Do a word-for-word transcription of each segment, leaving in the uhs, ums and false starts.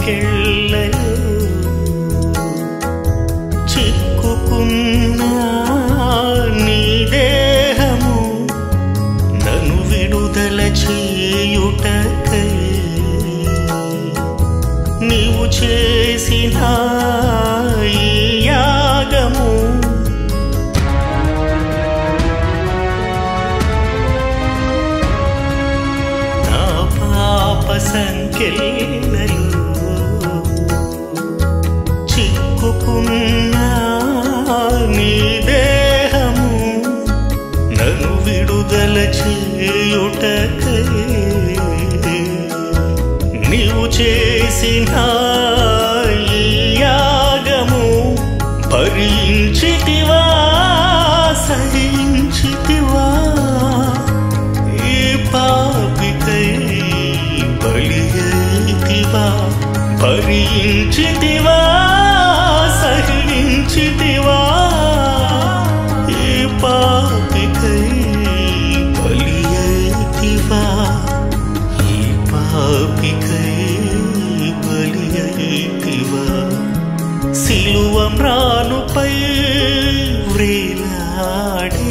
సంకెళ్ళలో చిక్కుకున్న నీ దేహము నన్ను విడుదల చేయుటకై నీవు చేసిన ఈ యాగము నా పాప సంకెళ్ళలో చిక్కుకున్న నీ దేహము నన్ను విడుదల చేయుటకై నీవు చేసిన ఈ యాగము భరించితివా సహించితివా ఈ పాపికై బలి అయితివా భరించితివా సహించితివా ఈ పాపికై బలి అయితివా ఈ పాపికై బలి అయితివా సిలువ మ్రానుపై వ్రేలాడే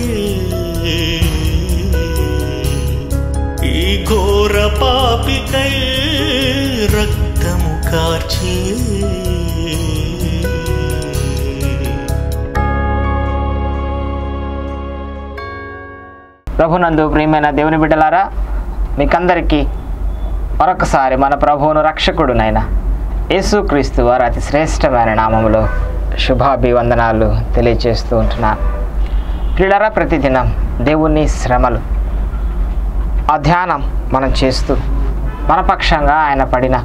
ఈ ఘోర పాపికై రక్తము కార్చే ప్రభునందు ప్రియమైన దేవుని బిడ్డలారా, మీకందరికీ మరొకసారి మన ప్రభువును రక్షకుడునైన యేసుక్రీస్తు వారి అతి శ్రేష్టమైన నామములో శుభాభివందనాలు తెలియజేస్తూ ఉంటున్నాను. ప్రియులారా, ప్రతిదినం దేవుని శ్రమలు ఆ ధ్యానం మనం చేస్తూ మన పక్షంగా ఆయన పడిన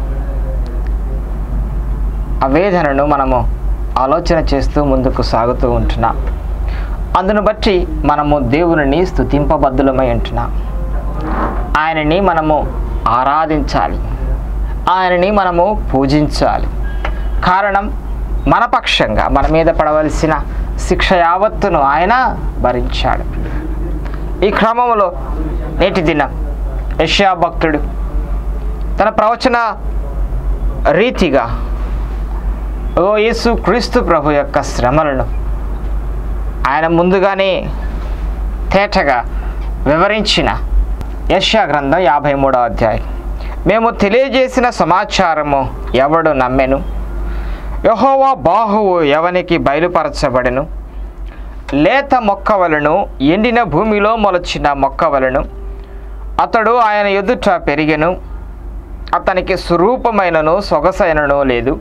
ఆ వేదనను మనము ఆలోచన చేస్తూ ముందుకు సాగుతూ ఉంటున్నాం. అందును బట్టి మనము దేవునిని స్తుతింపబద్ధులమై ఉంటున్నాం. ఆయనని మనము ఆరాధించాలి, ఆయనని మనము పూజించాలి. కారణం, మన పక్షంగా మన మీద పడవలసిన శిక్ష యావత్తును ఆయన భరించాడు. ఈ క్రమంలో నేటి దినం యెషయా భక్తుడు తన ప్రవచన రీతిగా ఓ యేసు క్రీస్తు ప్రభు యొక్క శ్రమలను ఆయన ముందుగానే తేటగా వివరించిన యెషయా గ్రంథం యాభై మూడవ అధ్యాయం. మేము తెలియజేసిన సమాచారము ఎవడు నమ్మెను? యెహోవా బాహువు ఎవనికి బయలుపరచబడెను? లేత మొక్కవలను ఎండిన భూమిలో మొలచిన మొక్కవలను అతడు ఆయన ఎదుట పెరిగెను. అతనికి స్వరూపమైనను సొగసైనను లేదు.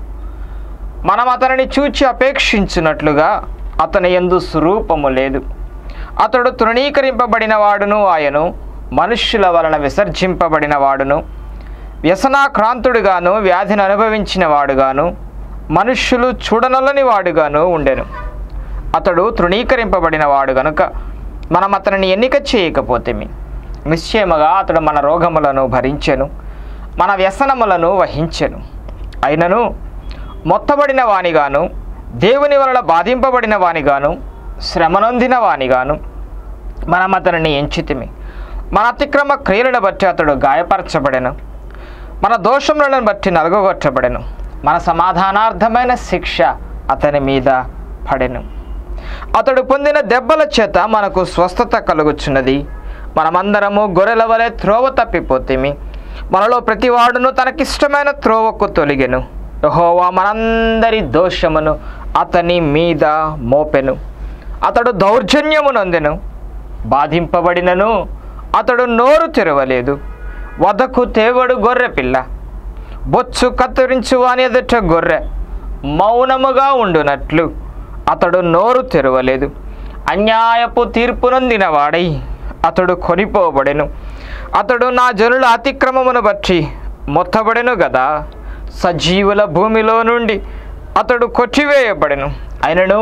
మనం అతనిని చూచి అపేక్షించినట్లుగా అతని యందు స్వరూపము లేదు. అతడు తృణీకరింపబడిన వాడును, ఆయను మనుష్యుల వలన విసర్జింపబడిన వాడును, వ్యసనాక్రాంతుడుగాను వ్యాధిని అనుభవించిన వాడుగాను మనుష్యులు చూడనొల్లని వాడుగాను ఉండెను. అతడు తృణీకరింపబడిన వాడు గనుక మనం అతనిని ఎన్నిక చేయకపోతేమి. నిశ్చయముగా అతడు మన రోగములను భరించెను, మన వ్యసనములను వహించెను. అయినను మొత్తబడిన వానిగాను, దేవుని వలన బాధింపబడిన వానిగాను, శ్రమనొందిన వానిగాను మనం అతనిని ఎంచితిమి. మన అతిక్రమ క్రియలను బట్టి అతడు గాయపరచబడెను, మన దోషములను బట్టి నలుగొట్టబడెను. మన సమాధానార్థమైన శిక్ష అతని మీద పడెను. అతడు పొందిన దెబ్బల చేత మనకు స్వస్థత కలుగుచున్నది. మనమందరము గొర్రెల వలె త్రోవ తప్పిపోతేమి, మనలో ప్రతివాడును తనకిష్టమైన త్రోవకు తొలిగెను. యెహోవా మనందరి దోషమును అతని మీద మోపెను. అతడు దౌర్జన్యము నొందెను, బాధింపబడినను అతడు నోరు తెరవలేదు. వధకు తేవడు గొర్రె పిల్ల, బొచ్చు కత్తిరించు వాని ఎదుట గొర్రె మౌనముగా ఉండునట్లు అతడు నోరు తెరవలేదు. అన్యాయపు తీర్పు నొందిన వాడై అతడు కొనిపోబడెను. అతడు నా జనుల అతిక్రమమును బట్టి మొత్తబడెను గదా. సజీవుల భూమిలో నుండి అతడు కొట్టివేయబడెను. అయినను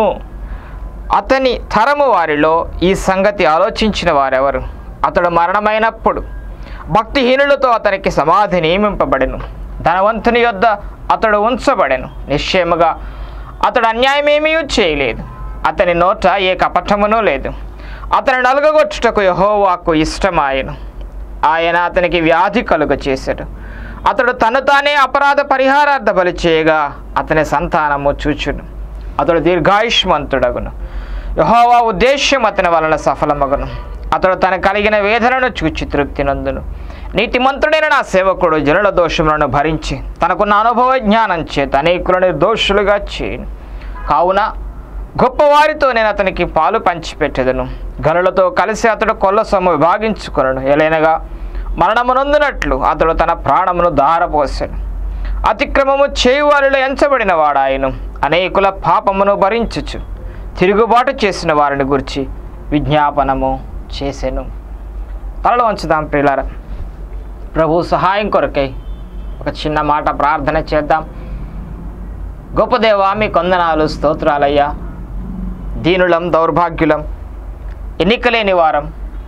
అతని తరము వారిలో ఈ సంగతి ఆలోచించిన వారెవరు? అతడు మరణమైనప్పుడు భక్తిహీనులతో అతనికి సమాధి నియమింపబడెను. ధనవంతుని యొద్ద అతడు ఉంచబడెను. నిశ్చయముగా అతడు అన్యాయమేమీ చేయలేదు, అతని నోట ఏ కపటమునూ లేదు. అతని నలుగగొట్టుటకు యెహోవాకు ఇష్టమాయెను. ఆయన అతనికి వ్యాధి కలుగ చేశాడు. అతడు తను తానే అపరాధ పరిహారార్థ బలి చేయగా అతని సంతానము చూచును. అతడు దీర్ఘాయుష్మంతుడగును. యెహోవా ఉద్దేశ్యం అతని వలన సఫలమగును. అతడు తన కలిగిన వేదనను చూచి తృప్తి నందును. నీతిమంతుడైన నా సేవకుడు జనుల దోషములను భరించి తనకున్న అనుభవ జ్ఞానం చేత అనేకులను నిర్దోషులుగా చేయను. కావున గొప్పవారితో నేను అతనికి పాలు పంచిపెట్టెదను. గనులతో కలిసి అతడు కొల్ల సొమ్ము విభాగించుకొనను. ఎలైనగా మరణమునందునట్లు అతడు తన ప్రాణమును దారపోసెను. అతిక్రమము చేయువారిలో ఎంచబడిన వాడాయను. అనేకుల పాపమును భరించుచు తిరుగుబాటు చేసిన వారిని గురించి విజ్ఞాపనము చేసెను. తలలో ఉంచుదాం ప్రియులారా. ప్రభు సహాయం కొరకై ఒక చిన్న మాట ప్రార్థన చేద్దాం. గొప్ప దేవా, మీ కొందనాలు, స్తోత్రాలయ్యా. దీనులం, దౌర్భాగ్యులం, ఎన్నికలేని వారం,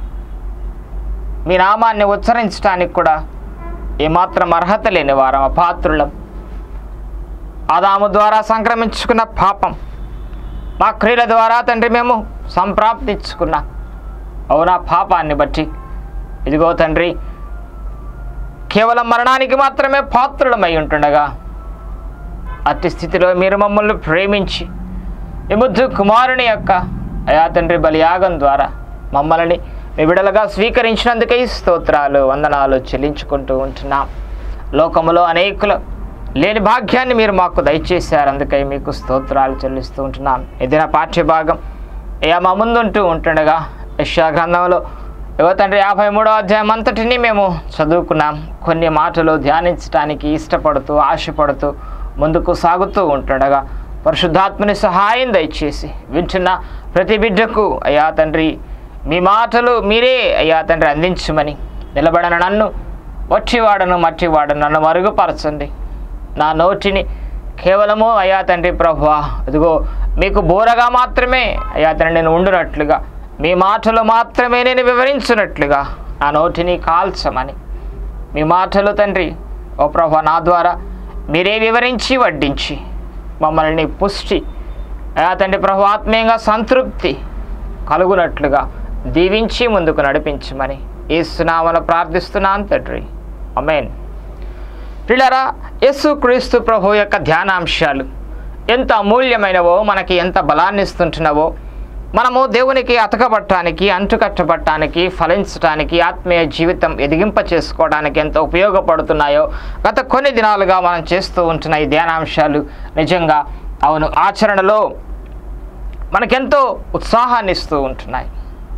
మీ నామాన్ని ఉచ్చరించడానికి కూడా ఏమాత్రం అర్హత లేని వారం, అపాత్రులం. ఆదాము ద్వారా సంక్రమించుకున్న పాపం మా క్రియల ద్వారా తండ్రి మేము సంప్రాప్తించుకున్న అవునా పాపాన్ని బట్టి ఇదిగో తండ్రి కేవలం మరణానికి మాత్రమే పాత్రులమై ఉంటుండగా అట్టి స్థితిలో మీరు మమ్మల్ని ప్రేమించి ఈ ముద్దు కుమారుని యొక్క అయా తండ్రి బలియాగం ద్వారా మమ్మల్ని మీ బిడ్డలుగా స్వీకరించినందుకై స్తోత్రాలు, వందనాలు చెల్లించుకుంటూ ఉంటున్నాం. లోకములో అనేకులు లేని భాగ్యాన్ని మీరు మాకు దయచేశారు. అందుకై మీకు స్తోత్రాలు చెల్లిస్తూ ఉంటున్నాం. ఏదైనా పాఠ్యభాగం అయ్యా మా ముందుంటూ ఉంటుండగా యెషయా గ్రంథంలో ఏవో తండ్రి యాభై మూడో అధ్యాయం అంతటిని మేము చదువుకున్నాం. కొన్ని మాటలు ధ్యానించడానికి ఇష్టపడుతూ ఆశపడుతూ ముందుకు సాగుతూ ఉంటుండగా పరిశుద్ధాత్మని సహాయం దయచేసి వింటున్న ప్రతి బిడ్డకు అయ్యా తండ్రి మీ మాటలు మీరే అయ్యా తండ్రి అందించమని, నిలబడిన నన్ను వట్టివాడను మట్టివాడను నన్ను మరుగుపరచండి. నా నోటిని కేవలము అయ్యా తండ్రి ప్రభువా అదిగో మీకు బోరగా మాత్రమే అయ్యా తండ్రి నేను ఉండునట్లుగా, మీ మాటలు మాత్రమే నేను వివరించినట్లుగా నా నోటిని కాల్చమని, మీ మాటలు తండ్రి ఓ ప్రభువా నా ద్వారా మీరే వివరించి వడ్డించి మమ్మల్ని పుష్టి అయ్యా తండ్రి ప్రభు ఆత్మీయంగా సంతృప్తి కలుగునట్లుగా దీవించి ముందుకు నడిపించమని యేసునామమున ప్రార్థిస్తున్నాను తండ్రి, ఆమేన్. ప్రియులారా, యేసుక్రీస్తు ప్రభు యొక్క ధ్యానాంశాలు ఎంత అమూల్యమైనవో, మనకి ఎంత బలాన్ని ఇస్తుంటున్నావో, మనము దేవునికి అతకబట్టడానికి, అంటుకట్టబట్టడానికి, ఫలించడానికి, ఆత్మీయ జీవితం ఎదిగింప చేసుకోవడానికి ఎంత ఉపయోగపడుతున్నాయో గత కొన్ని దినాలుగా మనం చేస్తూ ఉంటున్న ఈ ధ్యానాంశాలు నిజంగా అవును ఆచరణలో మనకెంతో ఉత్సాహాన్ని ఇస్తూ ఉంటున్నాయి.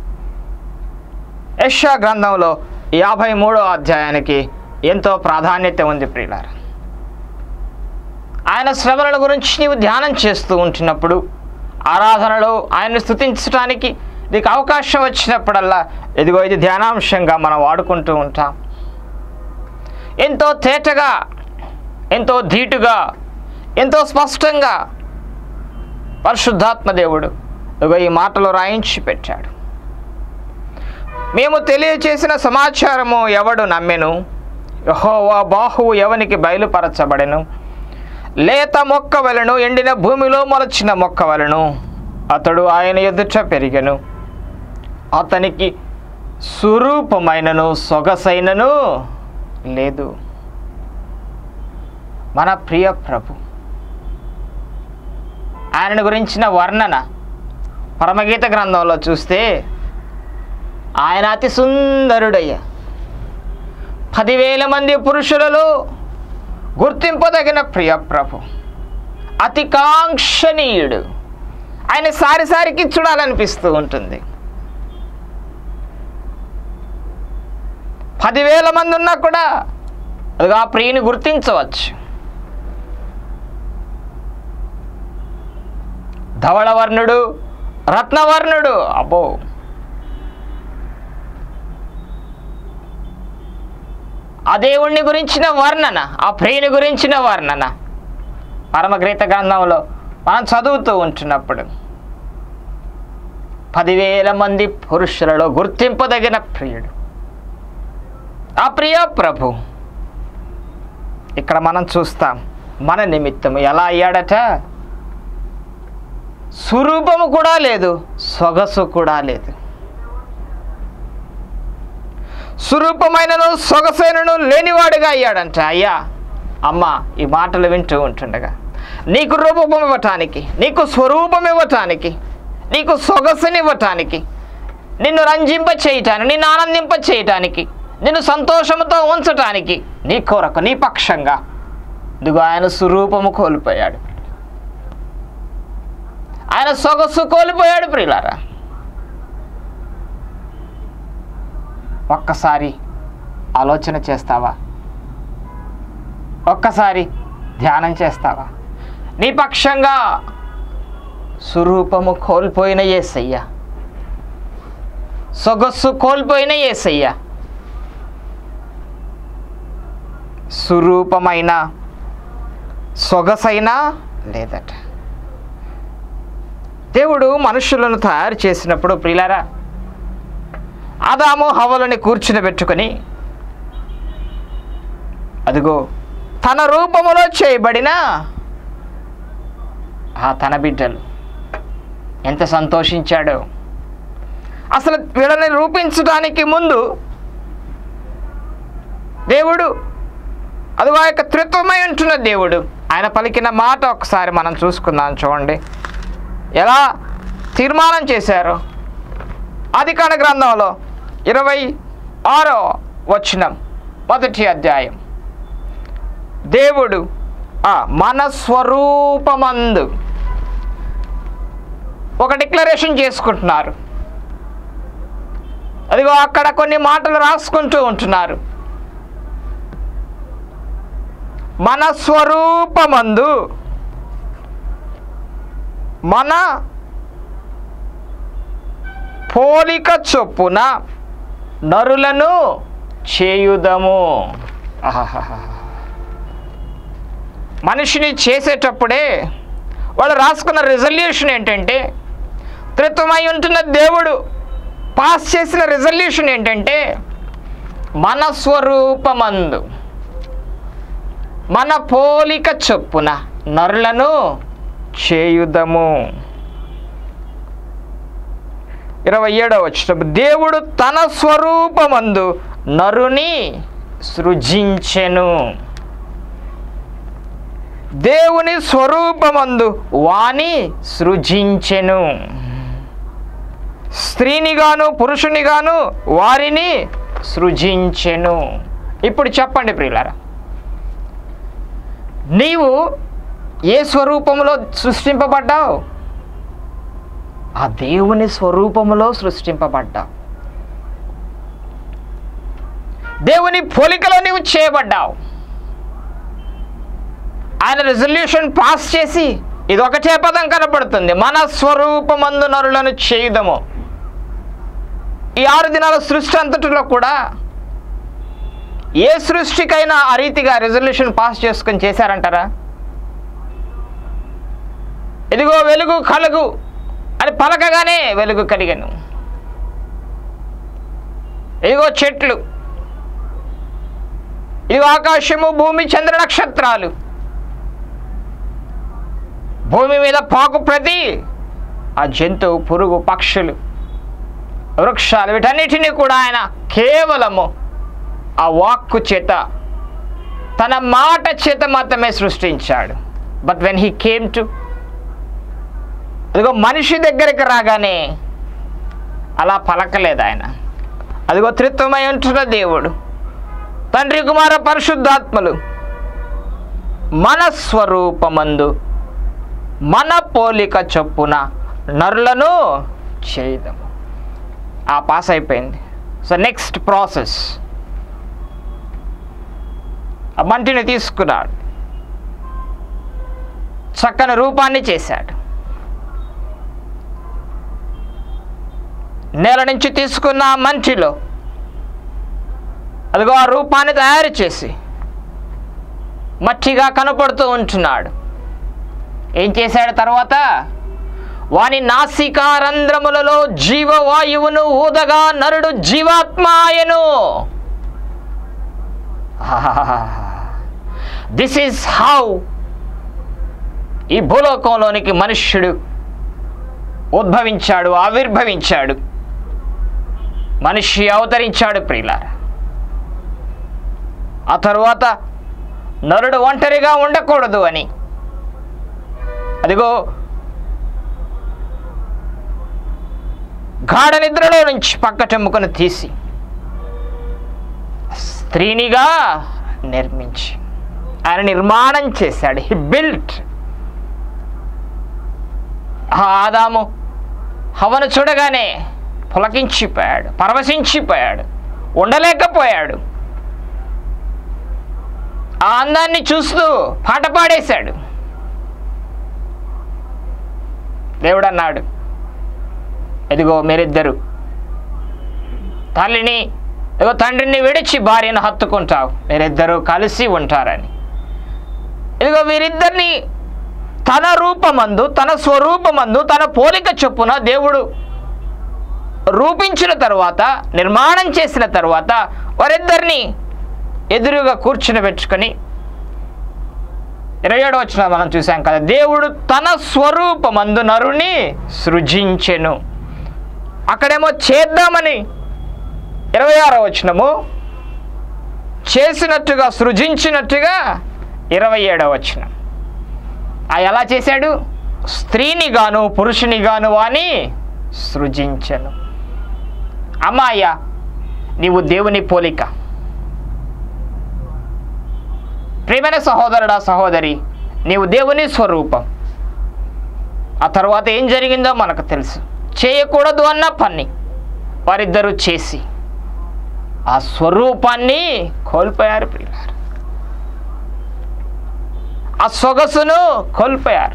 యెషయా గ్రంథంలో యాభై మూడో అధ్యాయానికి ఎంతో ప్రాధాన్యత ఉంది ప్రియులారా. ఆయన శ్రమల గురించి నీవు ధ్యానం చేస్తూ ఉంటున్నప్పుడు, ఆరాధనలో ఆయన్ని స్తుతించడానికి నీకు అవకాశం వచ్చినప్పుడల్లా ఇదిగో ఇది ధ్యానాంశంగా మనం వాడుకుంటూ ఉంటాం. ఎంతో తేటగా, ఎంతో ధీటుగా, ఎంతో స్పష్టంగా పరిశుద్ధాత్మ దేవుడు ఇదిగో ఈ మాటలు రాయించి పెట్టాడు. మేము తెలియచేసిన సమాచారము ఎవడు నమ్మెను? యెహోవా బాహువు ఎవనికి బయలుపరచబడెను? లేత మొక్క వలెను, ఎండిన భూమిలో మొలచిన మొక్క వలెను అతడు ఆయన ఎదుట పెరిగెను. అతనికి స్వరూపమైనను సొగసైనను లేదు. మన ప్రియ ప్రభు ఆయనను గురించిన వర్ణన పరమగీత గ్రంథంలో చూస్తే ఆయన అతి సుందరుడయ్యా, పదివేల మంది పురుషులలో గుర్తింపదగిన ప్రియ ప్రభు, అతి కాంక్షణీయుడు. ఆయన సారి సారికి చూడాలనిపిస్తూ ఉంటుంది. పదివేల మంది ఉన్నా కూడా అది ఆ ప్రియుని గుర్తించవచ్చు. ధవళవర్ణుడు, రత్నవర్ణుడు, అబ్బో ఆ దేవుణ్ణి గురించిన వర్ణన, ఆ ప్రియుని గురించిన వర్ణన పరమగీత గ్రంథంలో మనం చదువుతూ ఉంటున్నప్పుడు పదివేల మంది పురుషులలో గుర్తింపదగిన ప్రియుడు ఆ ప్రియ ప్రభు. ఇక్కడ మనం చూస్తాం మన నిమిత్తము ఎలా అయ్యాడట? స్వరూపము కూడా లేదు, సొగసు కూడా లేదు. స్వరూపమైనను సొగసైనను లేనివాడుగా అయ్యాడంట. అయ్యా అమ్మ ఈ మాటలు వింటూ ఉంటుండగా నీకు రూపం ఇవ్వటానికి, నీకు స్వరూపం ఇవ్వటానికి, నీకు సొగసునివ్వటానికి, నిన్ను రంజింప చేయటానికి, నిన్ను ఆనందింప చేయటానికి, నిన్ను సంతోషంతో ఉంచటానికి నీ కొరకు నీ పక్షంగా ఇదిగో ఆయన స్వరూపము కోల్పోయాడు, ఆయన సొగసు కోల్పోయాడు. ప్రియులారా, ఒక్కసారి ఆలోచన చేస్తావా? ఒక్కసారి ధ్యానం చేస్తావా? నీ పక్షంగా స్వరూపము కోల్పోయిన యేసయ్య, సొగస్సు కోల్పోయిన యేసయ్య, స్వరూపమైన సొగసైనా లేదట. దేవుడు మనుషులను తయారు చేసినప్పుడు ప్రియులారా, ఆదాము హవ్వలని కూర్చునిబెట్టుకొని అదిగో తన రూపములో చేయబడిన ఆ తన బిడ్డలు ఎంత సంతోషించాడో. అసలు వీళ్ళని రూపించడానికి ముందు దేవుడు అదిగో ఆ యొక్క త్రిత్వమై ఉంటున్న దేవుడు ఆయన పలికిన మాట ఒకసారి మనం చూసుకుందాం. చూడండి ఎలా తీర్మానం చేశారు. ఆదికాండ గ్రంథంలో ఇరవై ఆరో వచనం మొదటి అధ్యాయం. దేవుడు ఆ మన స్వరూపమందు ఒక డిక్లరేషన్ చేసుకుంటున్నారు. అదిగో అక్కడ కొన్ని మాటలు రాసుకుంటూ ఉంటున్నారు. మన స్వరూపమందు మన పోలిక చొప్పున నరులను చేయుదము. మనిషిని చేసేటప్పుడే వాళ్ళు రాసుకున్న రిజల్యూషన్ ఏంటంటే, త్రిత్వమై ఉంటున్న దేవుడు పాస్ చేసిన రిజల్యూషన్ ఏంటంటే, మన స్వరూపమందు మన పోలిక చొప్పున నరులను చేయుదము. ఇరవై ఏడవ వచనం, దేవుడు తన స్వరూపమందు నరుని సృజించెను. దేవుని స్వరూపమందు వాని సృజించెను. స్త్రీనిగాను పురుషునిగాను వారిని సృజించెను. ఇప్పుడు చెప్పండి ప్రియులారా, నీవు ఏ స్వరూపంలో సృష్టింపబడ్డావు? ఆ దేవుని స్వరూపములో సృష్టింపబడ్డావు. దేవుని పోలికలో నీవు చేయబడ్డావు. ఆయన రిజల్యూషన్ పాస్ చేసి ఇది ఒకటే పదం కనపడుతుంది, మన స్వరూపమందు నరులను చేయుదము. ఈ ఆరు దినాల సృష్టి అంతటిలో కూడా ఏ సృష్టికైనా ఆ రీతిగా రిజల్యూషన్ పాస్ చేసుకొని చేశారంటారా? ఇదిగో వెలుగు కలుగు అని పలకగానే వెలుగు కలిగను. ఇదిగో చెట్లు, ఇదిగో ఆకాశము, భూమి, చంద్ర నక్షత్రాలు, భూమి మీద పాకు ప్రతి ఆ జంతువు, పురుగు, పక్షులు, వృక్షాలు, వీటన్నిటినీ కూడా ఆయన కేవలము ఆ వాక్కు చేత, తన మాట చేత మాత్రమే సృష్టించాడు. But when he came to అదిగో మనిషి దగ్గరికి రాగానే అలా పలకలేదు ఆయన. అదిగో త్రిత్వమై ఉంటున్న దేవుడు, తండ్రి, కుమార, పరిశుద్ధాత్మలు మన స్వరూపమందు మన పోలిక చొప్పున నరులను చేయదము. ఆ పాస్ అయిపోయింది. సో నెక్స్ట్ ప్రాసెస్, ఆ మంటిని తీసుకున్నాడు, చక్కని రూపాన్ని చేశాడు. నేల నుంచి తీసుకున్న ఆ మంటిలో అదిగో ఆ రూపాన్ని తయారు చేసి మట్టిగా కనపడుతూ ఉంటున్నాడు. ఏం చేశాడు తర్వాత? వాని నాసికారంధ్రములలో జీవవాయువును ఊదగా నరుడు జీవాత్మాయను. దిస్ ఈజ్ హౌ ఈ భూలోకంలోనికి మనుష్యుడు ఉద్భవించాడు, ఆవిర్భవించాడు, మనిషి అవతరించాడు. ప్రియులారా, ఆ తరువాత నరుడు ఒంటరిగా ఉండకూడదు అని అదిగో గాఢ నిద్రలో నుంచి పక్కటెమ్ముకొని తీసి స్త్రీనిగా నిర్మించి ఆయన నిర్మాణం చేశాడు. He built. ఆదాము హవ్వను చూడగానే పులకించిపోయాడు, పరవశించిపోయాడు, ఉండలేకపోయాడు. ఆ అందాన్ని చూస్తూ పాట పాడేశాడు. దేవుడు అన్నాడు, ఎదిగో మీరిద్దరు తల్లిని ఇదిగో తండ్రిని విడిచి భార్యను హత్తుకుంటావు, మీరిద్దరూ కలిసి ఉంటారని. ఇదిగో వీరిద్దరిని తన రూపమందు, తన స్వరూపమందు, తన పోలిక చొప్పున దేవుడు రూపించిన తరువాత, నిర్మాణం చేసిన తరువాత వారిద్దరిని ఎదురుగా కూర్చుని పెట్టుకొని ఇరవై ఏడవ వచనం మనం చూసాం కదా, దేవుడు తన స్వరూపమందు నరుని సృజించెను. అక్కడేమో చేద్దామని ఇరవై ఆరవ వచనము, చేసినట్టుగా సృజించినట్టుగా ఇరవై ఏడవ వచనం. ఆ ఎలా చేశాడు? స్త్రీని గాను పురుషుని గాను అని సృజించెను. అమ్మాయ్య, నీవు దేవుని పోలిక. ప్రియమైన సహోదరుడా సహోదరి, నీవు దేవుని స్వరూపం. ఆ తర్వాత ఏం జరిగిందో మనకు తెలుసు. చేయకూడదు అన్న పని వారిద్దరూ చేసి ఆ స్వరూపాన్ని కోల్పోయారు. ప్రియులారు, ఆ సొగసును కోల్పోయారు.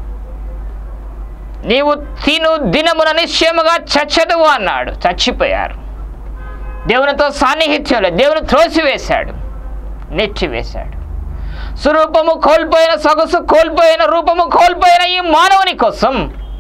నీవు తిను దినమున నిశ్చయముగా చచ్చదువు అన్నాడు. చచ్చిపోయారు. దేవునితో సాన్నిహిత్యంలో దేవుని త్రోసివేశాడు, నెట్టివేశాడు. స్వరూపము కోల్పోయిన, సొగసు కోల్పోయిన, రూపము కోల్పోయిన ఈ మానవుని కోసం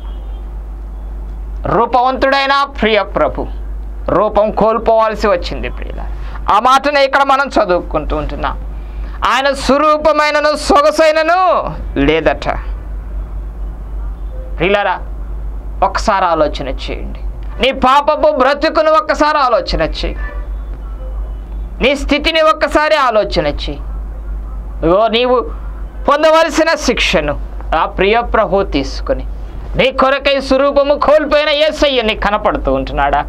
రూపవంతుడైన ప్రియ ప్రభు రూపం కోల్పోవాల్సి వచ్చింది. ప్రియుల, ఆ మాటనే ఇక్కడ మనం చదువుకుంటూ ఉంటున్నాం. ఆయన స్వరూపమైనను సొగసైనను లేదట. ప్రియులారా, ఒక్కసారి ఆలోచన చేయండి. నీ పాపపు బ్రతుకును ఒక్కసారి ఆలోచన చేయి. నీ స్థితిని ఒక్కసారి ఆలోచన చేయి. ఓ నీవు పొందవలసిన శిక్షను ఆ ప్రియ ప్రభు తీసుకుని నీ కొరకై స్వరూపము కోల్పోయిన యేసయ్య నీకు కనపడుతూ ఉంటున్నాడా?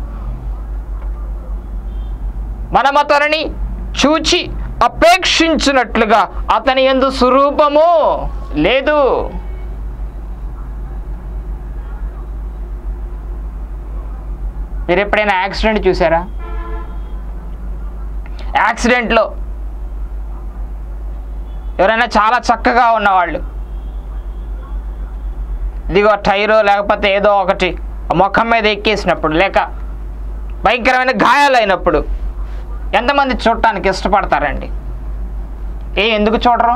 మనం అతనిని చూచి అపేక్షించినట్లుగా అతని యందు స్వరూపము లేదు. మీరు ఎప్పుడైనా యాక్సిడెంట్ చూసారా? యాక్సిడెంట్లో ఎవరైనా చాలా చక్కగా ఉన్నవాళ్ళు ఇదిగో టైరో లేకపోతే ఏదో ఒకటి ముఖం మీద ఎక్కేసినప్పుడు, లేక భయంకరమైన గాయాలైనప్పుడు ఎంతమంది చూడటానికి ఇష్టపడతారండి? ఏ ఎందుకు చూడరు?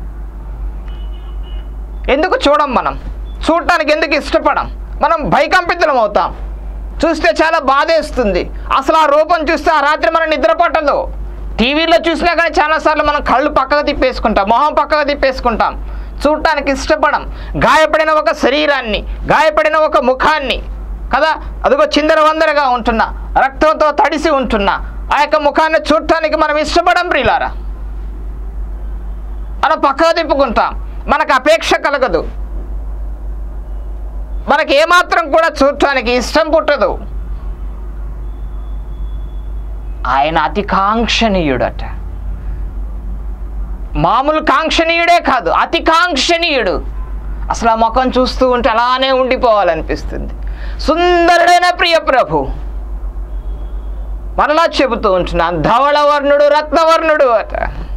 ఎందుకు చూడం? మనం చూడటానికి ఎందుకు ఇష్టపడం? మనం భయకంపితులం అవుతాం. చూస్తే చాలా బాధేస్తుంది. అసలు ఆ రూపం చూస్తే ఆ రాత్రి మనం నిద్ర పట్టదు. టీవీలో చూసినా కానీ చాలాసార్లు మనం కళ్ళు పక్కకు తిప్పేసుకుంటాం, మొహం పక్కకు తిప్పేసుకుంటాం. చూడటానికి ఇష్టపడం. గాయపడిన ఒక శరీరాన్ని, గాయపడిన ఒక ముఖాన్ని కదా, అదిగో చిందర వందరగా ఉంటున్నా, రక్తంతో తడిసి ఉంటున్నా ఆ యొక్క ముఖాన్ని చూడటానికి మనం ఇష్టపడం. ప్రియులారా, మనం పక్కకు తిప్పుకుంటాం. మనకు అపేక్ష కలగదు. మనకి ఏమాత్రం కూడా చూడటానికి ఇష్టం పుట్టదు. ఆయన అతి కాంక్షణీయుడట. మామూలు కాంక్షణీయుడే కాదు, అతి కాంక్షణీయుడు. అసలు ఆ ముఖం చూస్తూ ఉంటే అలానే ఉండిపోవాలనిపిస్తుంది. సుందరుడైన ప్రియ ప్రభు మరలా చెబుతూ ఉంటున్నాను, ధవళవర్ణుడు రత్నవర్ణుడు అట.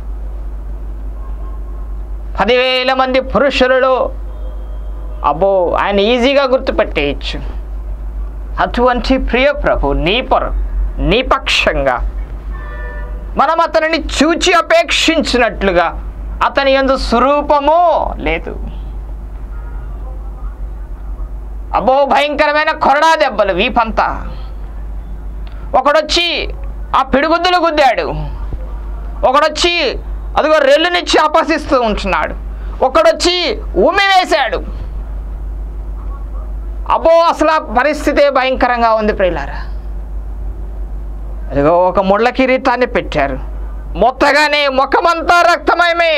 పదివేల మంది పురుషులలో అబ్బో ఆయన ఈజీగా గుర్తుపెట్టేయచ్చు. అటువంటి ప్రియ ప్రభు నీ పర నీ పక్షంగా మనం అతనిని చూచి అపేక్షించినట్లుగా అతని యందు స్వరూపము లేదు. అబ్బో భయంకరమైన కొరడా దెబ్బలు వీపంతా. ఒకడొచ్చి ఆ పిడిగుద్దులు గుద్దాడు, ఒకడొచ్చి అదిగో రెల్లునిచ్చి అపహసిస్తూ ఉంటున్నాడు, ఒకడొచ్చి ఉమ్మి వేశాడు. అబ్బో అసలు ఆ పరిస్థితే భయంకరంగా ఉంది ప్రియులారా. అదిగో ఒక ముళ్ళ కిరీటాన్ని పెట్టారు, మొత్తగానే ముఖమంతా రక్తమయమే.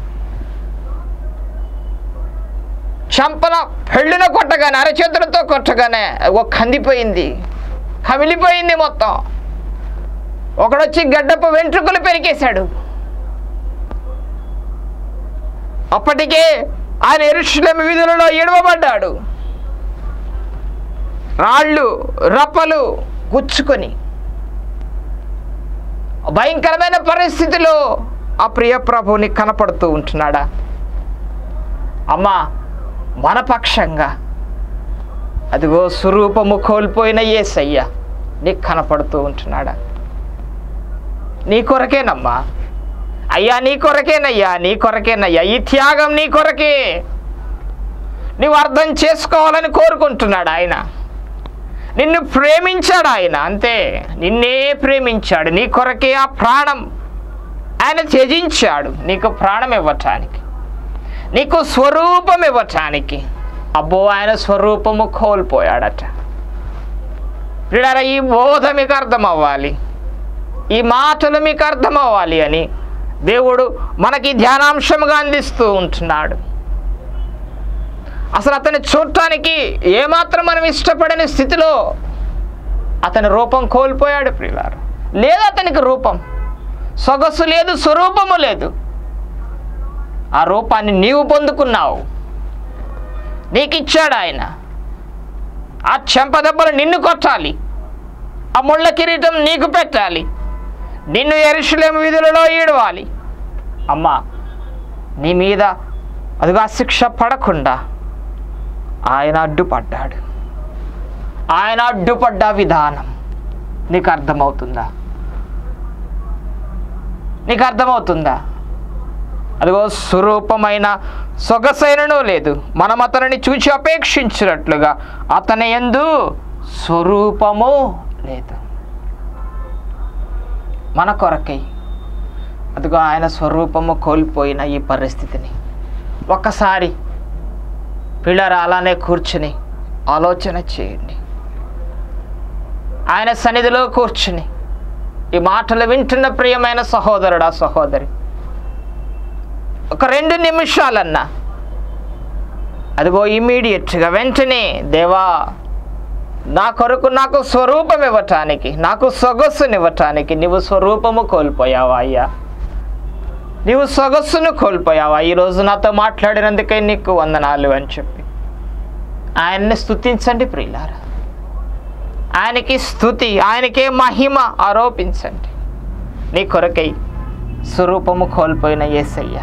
చంపన పెళ్ళున కొట్టగానే, అరచేతులతో కొట్టగానే ఒక కందిపోయింది, కమిలిపోయింది మొత్తం. ఒకడొచ్చి గడ్డపు వెంట్రుకలు పెరికేశాడు. అప్పటికే ఆయన యెరూషలేము వీధులలో ఎడవబడ్డాడు. రాళ్ళు రప్పలు గుచ్చుకొని భయంకరమైన పరిస్థితిలో ఆ ప్రియ ప్రభువుని కనపడుతూ ఉంటున్నాడా? అమ్మా, మన పక్షంగా అదిగో స్వరూపము కోల్పోయిన యేసయ్య నీకు కనపడుతూ ఉంటున్నాడా? నీ కొరకేనమ్మా అయ్యా, నీ కొరకేనయ్యా, నీ కొరకేనయ్యా. ఈ త్యాగం నీ కొరకే. నువ్వు అర్థం చేసుకోవాలని కోరుకుంటున్నాడు ఆయన. నిన్ను ప్రేమించాడు ఆయన, అంతే. నిన్నే ప్రేమించాడు. నీ కొరకే ఆ ప్రాణం ఆయన త్యజించాడు, నీకు ప్రాణం ఇవ్వటానికి, నీకు స్వరూపం ఇవ్వటానికి. అబ్బో, ఆయన స్వరూపము కోల్పోయాడట. ప్రియులారా, ఈ బోధ మీకు అర్థం అవ్వాలి, ఈ మాటలు మీకు అర్థం అవ్వాలి అని దేవుడు మనకి ధ్యానాంశముగా అందిస్తూ ఉంటున్నాడు. అసలు అతన్ని చూడటానికి ఏమాత్రం మనం ఇష్టపడని స్థితిలో అతని రూపం కోల్పోయాడు ప్రియులారా. లేదు అతనికి రూపం, సొగసు లేదు, స్వరూపము లేదు. ఆ రూపాన్ని నీవు పొందుకున్నావు, నీకు ఇచ్చాడు ఆయన. ఆ చెంపదెబ్బలు నిన్ను కొట్టాలి, ఆ ముళ్ళ కిరీటం నీకు పెట్టాలి, నిన్ను యెరూషలేము వీధులలో ఈడవాలి. అమ్మా, నీ మీద అదిగా శిక్ష పడకుండా ఆయన అడ్డుపడ్డాడు. ఆయన అడ్డుపడ్డ విధానం నీకు అర్థమవుతుందా? నీకు అర్థమవుతుందా? అదిగో స్వరూపమైన సొగసైనను లేదు, మనం అతనిని చూచి అపేక్షించినట్లుగా అతని యందు స్వరూపము లేదు. మన కొరకై అదిగో ఆయన స్వరూపము కోల్పోయిన ఈ పరిస్థితిని ఒక్కసారి పిల్లలు అలానే కూర్చుని ఆలోచన చేయండి. ఆయన సన్నిధిలో కూర్చుని ఈ మాటలు వింటున్న ప్రియమైన సహోదరుడా, సహోదరి, ఒక రెండు నిమిషాలన్నా అదిగో ఇమ్మీడియట్గా వెంటనే, దేవా, నా కొరకు నాకు స్వరూపం ఇవ్వటానికి, నాకు సొగస్సునివ్వటానికి నీవు స్వరూపము కోల్పోయావా అయ్యా? నీవు సొగస్సును కోల్పోయావా? ఈరోజు నాతో మాట్లాడినందుకే నీకు వందనాలు అని చెప్పి ఆయన్ని స్తుతించండి ప్రియులారా. ఆయనకి స్తుతి, ఆయనకే మహిమ ఆరోపించండి. నీ కొరకై స్వరూపము కోల్పోయిన యేసయ్య,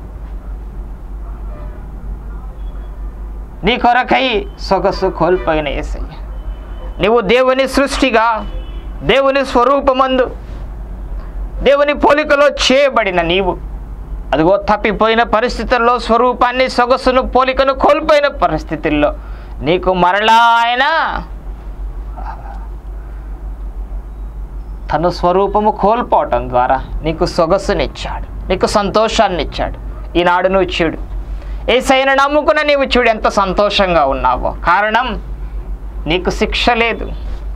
నీ కొరకై సొగసు కోల్పోయిన యేసయ్య, నీవు దేవుని సృష్టిగా, దేవుని స్వరూపమందు, దేవుని పోలికలో చేయబడిన నీవు అదిగో తప్పిపోయిన పరిస్థితుల్లో, స్వరూపాన్ని, సొగసును, పోలికను కోల్పోయిన పరిస్థితుల్లో నీకు మరలా ఆయన తన స్వరూపము కోల్పోవటం ద్వారా నీకు సొగసునిచ్చాడు, నీకు సంతోషాన్ని ఇచ్చాడు. ఈనాడు నువ్వు చూడు, యేసయ్యను నమ్ముకున్న నీవు చూడు ఎంత సంతోషంగా ఉన్నావో. కారణం, నీకు శిక్ష లేదు.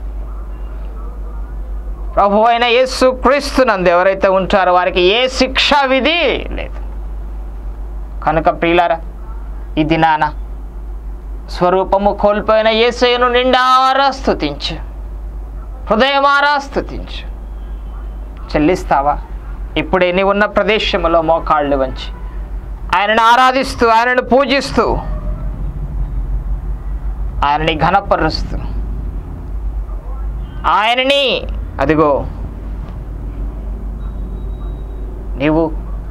ప్రభు అయిన యేసు క్రీస్తునందు ఎవరైతే ఉంటారో వారికి ఏ శిక్షా విధి లేదు. కనుక ప్రియులారా, ఈ దినాన స్వరూపము కోల్పోయిన యేసయ్యను నిండారా స్తుతించు, హృదయమారా స్తుతించు. చెల్లిస్తావా? ఇప్పుడే నీ ఉన్న ప్రదేశంలో మోకాళ్ళు వంచి ఆయనను ఆరాధిస్తూ, ఆయనను పూజిస్తూ, ఆయనని ఘనపరుస్తూ, ఆయనని అదిగో నీవు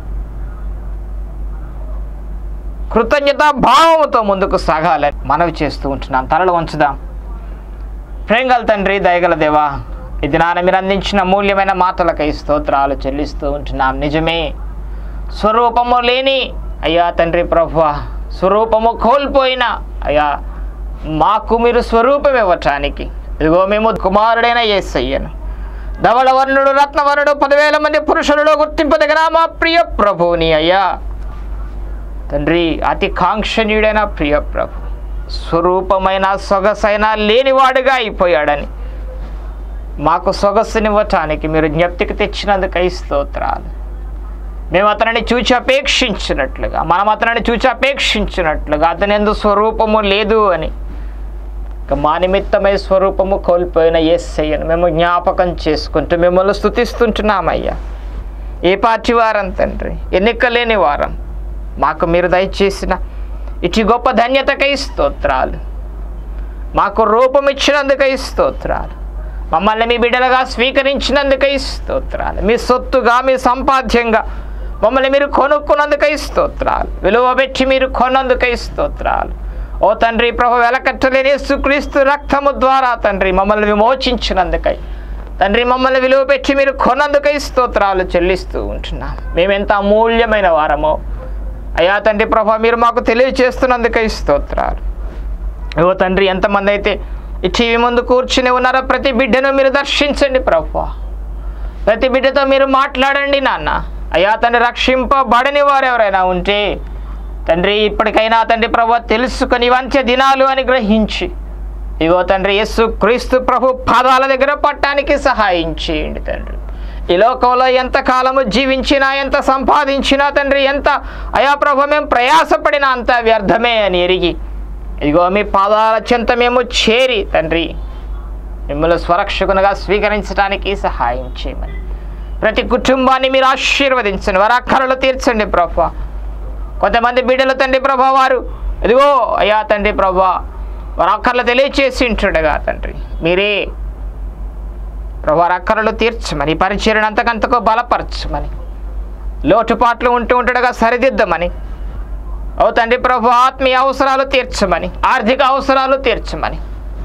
కృతజ్ఞతా భావముతో ముందుకు సాగాలని మనవి చేస్తూ ఉంటున్నాం. తలలు వంచుదాం. ప్రేమగల తండ్రి, దయగల దేవా, ఈ దినాన మీరు అందించిన మూల్యమైన మాటలకై స్తోత్రాలు చెల్లిస్తూ ఉంటున్నాం. నిజమే, స్వరూపము లేని అయ్యా తండ్రి ప్రభువా, స్వరూపము కోల్పోయిన అయ్యా మాకు మీరు స్వరూపం ఇవ్వటానికి ఇదిగో మేము కుమారుడైన యేసయ్యను, ధవళవర్ణుడు, రత్నవర్ణుడు, పదివేల మంది పురుషులలో గుర్తింపదగిన మా ప్రియ ప్రభువుని అయ్యా తండ్రి, అతి కాంక్షణీయుడైన ప్రియ ప్రభు, స్వరూపమైన సొగసైన లేనివాడుగా అయిపోయాడని మాకు సొగస్సునివ్వటానికి మీరు జ్ఞప్తికి తెచ్చినందుకై స్తోత్రాలు. మేము అతనిని చూచి అపేక్షించినట్లుగా, మనం అతనిని చూచి అపేక్షించినట్లుగా అతని యందు స్వరూపము లేదు అని, మా నిమిత్తమై స్వరూపము కోల్పోయిన యేసయ్యను మేము జ్ఞాపకం చేసుకుంటూ మిమ్మల్ని స్తుతిస్తుంటున్నామయ్యా. ఏ పార్టీ వారం తండ్రి, ఎన్నికలేని వారం, మాకు మీరు దయచేసిన ఇటు గొప్ప ధన్యతకై స్తోత్రాలు, మాకు రూపం ఇచ్చినందుకై స్తోత్రాలు, మమ్మల్ని మీ బిడ్డలుగా స్వీకరించినందుకై స్తోత్రాలు, మీ సొత్తుగా మీ సంపాద్యంగా మమ్మల్ని మీరు కొనుక్కున్నందుకై స్తోత్రాలు, విలువ పెట్టి మీరు కొన్నందుకై స్తోత్రాలు. ఓ తండ్రి ప్రభు, వెలకట్టలేని యేసుక్రీస్తు రక్తము ద్వారా తండ్రి మమ్మల్ని విమోచించినందుకై తండ్రి మమ్మల్ని విలువ పెట్టి మీరు కొన్నందుకై స్తోత్రాలు చెల్లిస్తూ ఉంటున్నాం. మేమెంత అమూల్యమైన వారమో అయ్యా తండ్రి ప్రభు మీరు మాకు తెలియజేస్తున్నందుకై స్తోత్రాలు. ఓ తండ్రి, ఎంతమంది అయితే ఈ టీవీ ముందు కూర్చుని ఉన్నారో ప్రతి బిడ్డను మీరు దర్శించండి ప్రభు, ప్రతి బిడ్డతో మీరు మాట్లాడండి నాన్న. అయ్యా తండ్రి, రక్షింపబడని వారు ఎవరైనా ఉంటే తండ్రి ఇప్పటికైనా తండ్రి ప్రభు తెలుసుకొని వంచే దినాలు అని గ్రహించి ఇగో తండ్రి యేసు క్రీస్తు ప్రభు పాదాల దగ్గర పట్టడానికి సహాయం చేయండి తండ్రి. ఈ లోకంలో ఎంతకాలము జీవించినా, ఎంత సంపాదించినా తండ్రి, ఎంత అయా ప్రభు మేము ప్రయాసపడినా అంత వ్యర్థమే అని ఎరిగి ఇదిగో మీ పాదాల చెంత మేము చేరి తండ్రి మిమ్మల్ని స్వరక్షకునిగా స్వీకరించడానికి సహాయం చేయమని, ప్రతి కుటుంబాన్ని మీరు ఆశీర్వదించండి, వారి అక్కరలు తీర్చండి ప్రభు. కొంతమంది బిడ్డలు తండ్రి ప్రభా వారు ఇదిగో అయ్యా తండ్రి ప్రభా వారి అక్కర్లు తెలియచేసి ఉంటుండగా తండ్రి మీరే ప్రభు వారి అక్కరలు తీర్చమని, పరిచర్యను అంతకంతకు బలపరచమని, లోటుపాట్లు ఉంటూ ఉంటుండగా సరిదిద్దమని, ఓ తండ్రి ప్రభు ఆత్మీయ అవసరాలు తీర్చమని, ఆర్థిక అవసరాలు తీర్చమని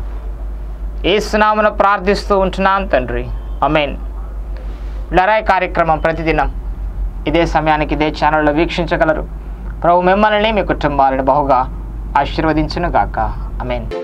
యేసు నామమున ప్రార్థిస్తూ ఉంటున్నాను తండ్రి. ఆమేన్. లరాయ్ కార్యక్రమం ప్రతిదినం ఇదే సమయానికి ఇదే ఛానల్లో వీక్షించగలరు. ప్రభు మిమ్మల్ని మీ కుటుంబాలను బహుగా ఆశీర్వదించును గాక. ఆమేన్.